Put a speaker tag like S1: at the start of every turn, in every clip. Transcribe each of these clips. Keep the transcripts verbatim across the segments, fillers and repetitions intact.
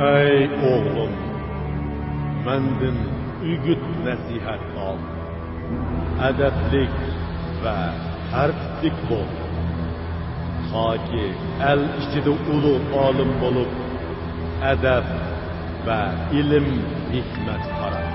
S1: Ey oğlum, mendin ügüt nasihat al. Edeplik ve harplik bol. Ta ki el içinde ulu alim bolup, edep ve ilim hikmet karar.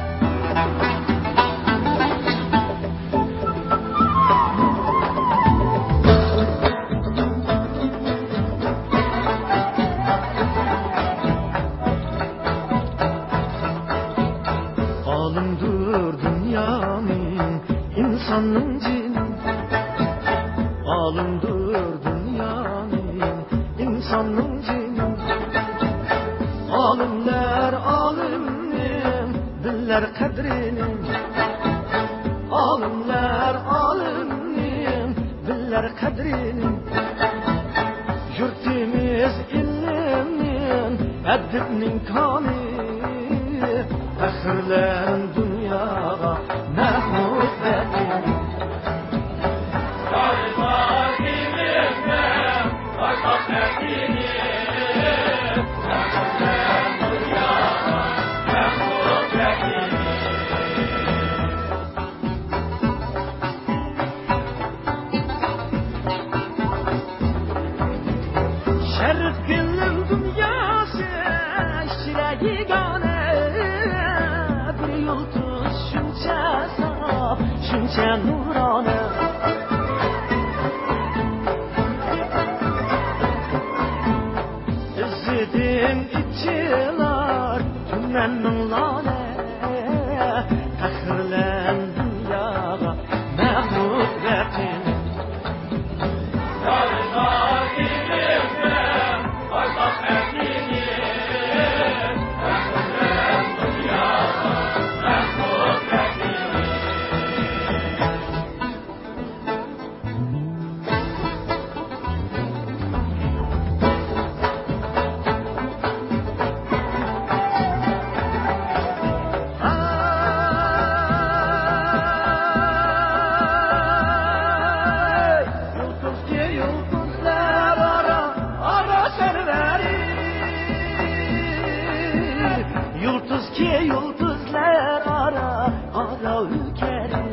S2: Alimdir dünyanın, insanın cin. Alimdir dünyanın, insanın cin. Alimler alimnin, diller kadrini. Alimler alimnin, diller kadrini. Yurtimiz ilimnin, edibnin kamil. Fakhırlan dünyaya mahmud betin.
S3: Yalvar ilimle başak etini. Fakhırlan dünyaya mahmud betin.
S2: Şerif gönlüm dünyası işçileri gane. Yıldız şunca saf, şunca nurane. İzzedim içiler, tümmennin lale. Fakhırlan dünyaya mahmud betin.
S3: Yalvar ilimle başak etini. Fakhırlan dünyaya mahmud betin.
S2: Ay, yıldız ki yıldızlar ara, ara serveri. Yıldız ki yıldızlar ara, ara ülkeri.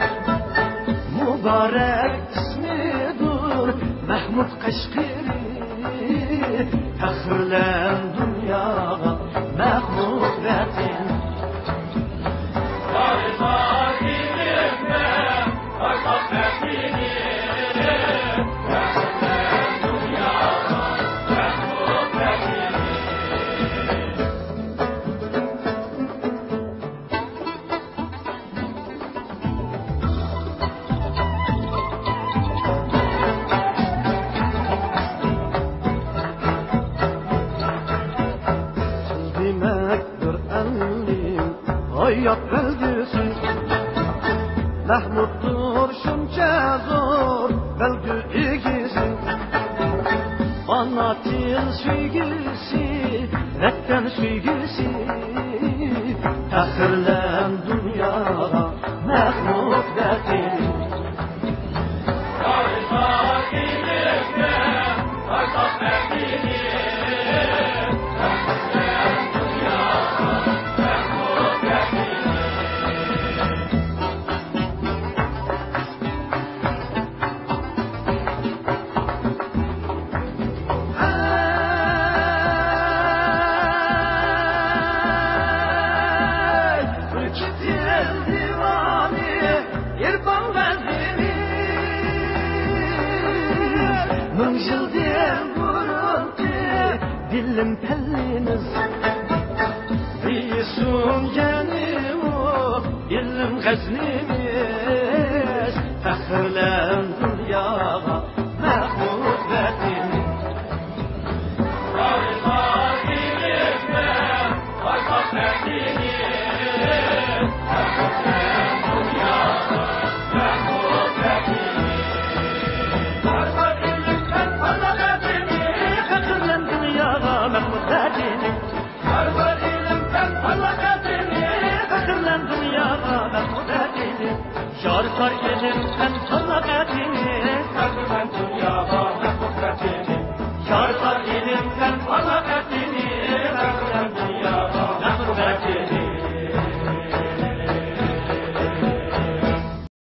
S2: Mübarek ismidir Mahmud Kaşgari. Fakhırlan dünyaya mahmud betin.
S3: Yalvar ilimle başak etini. Fakhırlan dünyaya mahmud betin.
S2: Demektir enlim hayat belgesi. Mahmuddur şunca zor belgü igisi. Ana til süygüsü, vatan süygüsü. Fakhırlan dünyaya mahmud betin.
S3: Yalvar ilimle başak etini. Fakhırlan dünyaya mahmud betin.
S2: Ay, ülküt el divani, irfan vezini. Ming yıldan burunki dilim pelliniz. Bisun yani o ilim gaznimiz. Fakhırlan dünyaya mahmud betin.
S3: Yalvar ilimle başak etini. Fakhırlan dünyaya mahmud betin. Yalvar ilimden parlak etini.
S2: Fakhırlan dünyaya mahmud betin.
S3: Yalvar ilimden parlak etini.
S2: Fakhırlan dünyaya mahmud betin. Yar kar elimden parlak etini.
S3: Fakhırlan dünyaya mahmud betin.